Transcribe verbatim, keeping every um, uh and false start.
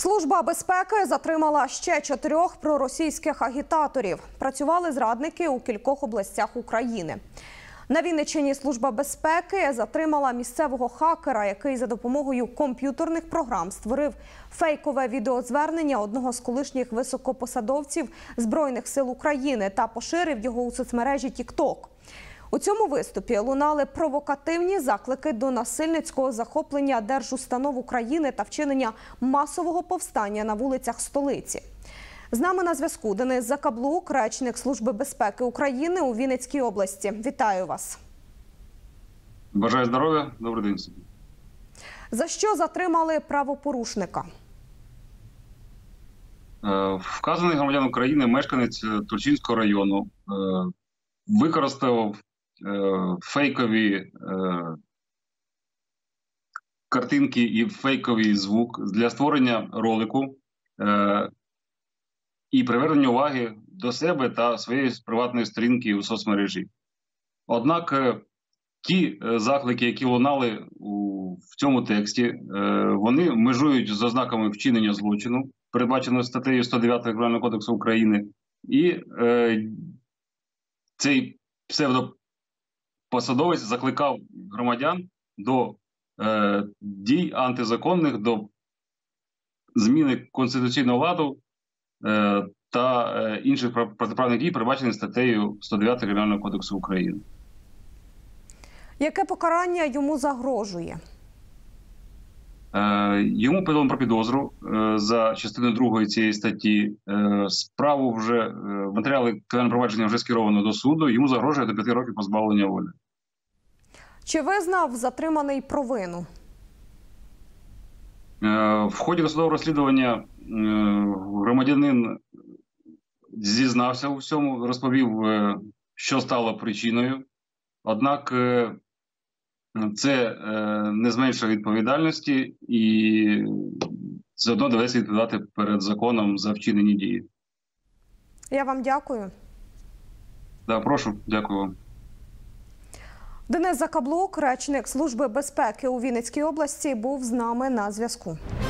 Служба безпеки затримала ще чотирьох проросійських агітаторів. Працювали зрадники у кількох областях України. На Вінниччині Служба безпеки затримала місцевого хакера, який за допомогою комп'ютерних програм створив фейкове відеозвернення одного з колишніх високопосадовців Збройних сил України та поширив його у соцмережі тік-ток. У цьому виступі лунали провокативні заклики до насильницького захоплення держустанов України та вчинення масового повстання на вулицях столиці. З нами на зв'язку Денис Закаблук, речник Служби безпеки України у Вінницькій області. Вітаю вас. Бажаю здоров'я. Добрий день. За що затримали правопорушника? Вказаний громадян України, мешканець Тульчинського району, використав фейкові картинки і фейковий звук для створення ролику і привернення уваги до себе та своєї приватної сторінки у соцмережі. Однак ті заклики, які лунали у, в цьому тексті, вони межують з ознаками вчинення злочину, передбаченого статтею сто дев'ять Кримінального кодексу України, і е, цей псевдопосадовець закликав громадян до е, дій антизаконних, до зміни конституційного ладу е, та е, інших протиправних дій, передбачених статтею сто дев'ять Кримінального кодексу України. Яке покарання йому загрожує? Йому повідомлено про підозру за частиною другої цієї статті. Справу вже, матеріали кримінального провадження вже скеровано до суду. Йому загрожує до п'яти років позбавлення волі. Чи визнав затриманий провину? В ході досудового розслідування громадянин зізнався у всьому, розповів, що стало причиною. Однак це е, не зменшує відповідальності і заодно доведеться відповідати перед законом за вчинені дії. Я вам дякую. Да, прошу, дякую вам. Денис Закаблук, речник Служби безпеки у Вінницькій області, був з нами на зв'язку.